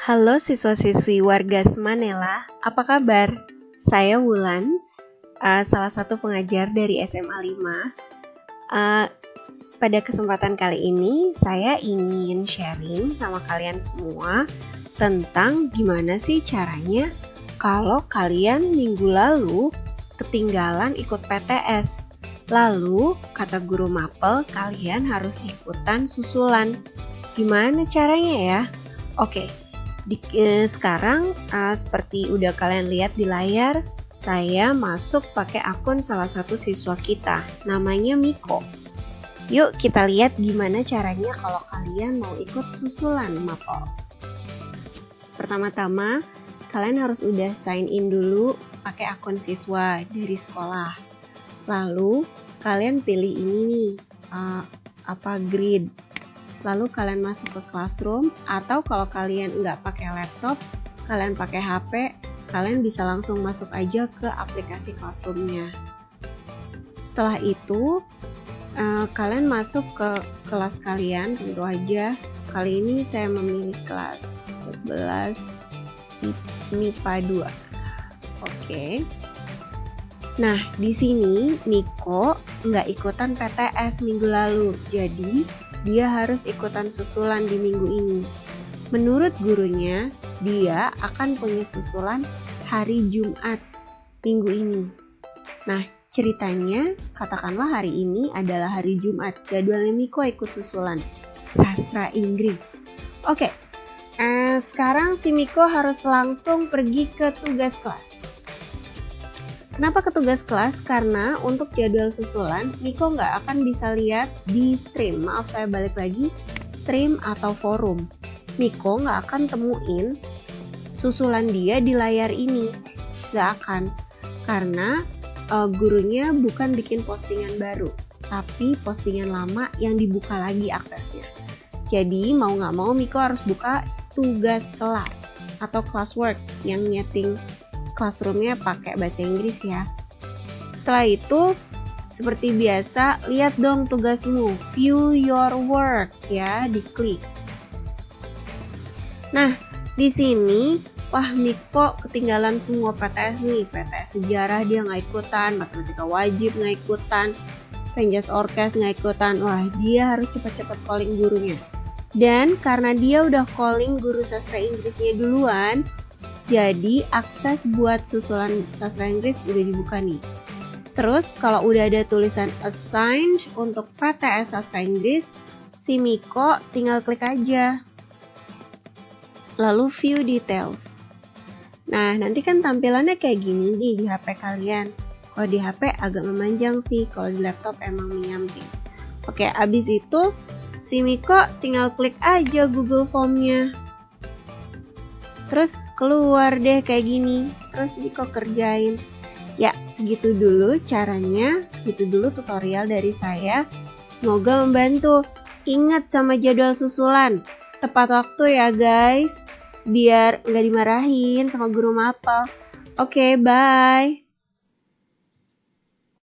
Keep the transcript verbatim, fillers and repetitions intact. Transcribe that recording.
Halo siswa-siswi warga Semanela, apa kabar? Saya Wulan, uh, salah satu pengajar dari S M A lima. Uh, pada kesempatan kali ini, saya ingin sharing sama kalian semua tentang gimana sih caranya kalau kalian minggu lalu ketinggalan ikut P T S. Lalu, kata guru mapel, kalian harus ikutan susulan. Gimana caranya ya? Oke. Di, eh, sekarang uh, seperti udah kalian lihat di layar, saya masuk pakai akun salah satu siswa kita, namanya Miko. Yuk kita lihat gimana caranya kalau kalian mau ikut susulan mapel. Pertama-tama kalian harus udah sign in dulu pakai akun siswa dari sekolah. Lalu kalian pilih ini nih, uh, apa grid. Lalu kalian masuk ke classroom, atau kalau kalian nggak pakai laptop, kalian pakai H P, kalian bisa langsung masuk aja ke aplikasi classroomnya. Setelah itu, uh, kalian masuk ke kelas kalian, tentu aja. Kali ini saya memilih kelas sebelas M I P A dua. Oke. Nah, di sini Miko nggak ikutan P T S minggu lalu, jadi dia harus ikutan susulan di minggu ini. Menurut gurunya, dia akan punya susulan hari Jumat minggu ini. Nah, ceritanya katakanlah hari ini adalah hari Jumat. Jadwalnya Miko ikut susulan sastra Inggris. Oke, eh, sekarang si Miko harus langsung pergi ke tugas kelas. Kenapa ke tugas kelas? Karena untuk jadwal susulan, Miko nggak akan bisa lihat di stream. Maaf, saya balik lagi, stream atau forum. Miko nggak akan temuin susulan dia di layar ini. Nggak akan. Karena uh, gurunya bukan bikin postingan baru, tapi postingan lama yang dibuka lagi aksesnya. Jadi mau nggak mau Miko harus buka tugas kelas atau classwork yang nyeting classroomnya pakai bahasa Inggris ya. Setelah itu, seperti biasa, lihat dong tugasmu, view your work ya, diklik. Nah, di sini, wah Miko ketinggalan semua P T S nih, P T S sejarah dia nggak ikutan, matematika wajib nggak ikutan, Penjas Orkes nggak ikutan, wah dia harus cepat-cepat calling gurunya. Dan karena dia udah calling guru sastra Inggrisnya duluan, jadi akses buat susulan sastra Inggris udah dibuka nih. Terus kalau udah ada tulisan assigned untuk P T S sastra Inggris, si Miko tinggal klik aja. Lalu view details. Nah, nanti kan tampilannya kayak gini nih di H P kalian. Kalau di H P agak memanjang sih, kalau di laptop emang menyamping. Oke, abis itu si Miko tinggal klik aja Google Form-nya. Terus keluar deh kayak gini, terus Miko kerjain. Ya, segitu dulu caranya, segitu dulu tutorial dari saya. Semoga membantu. Ingat sama jadwal susulan, tepat waktu ya guys, biar nggak dimarahin sama guru mapel. Oke, bye.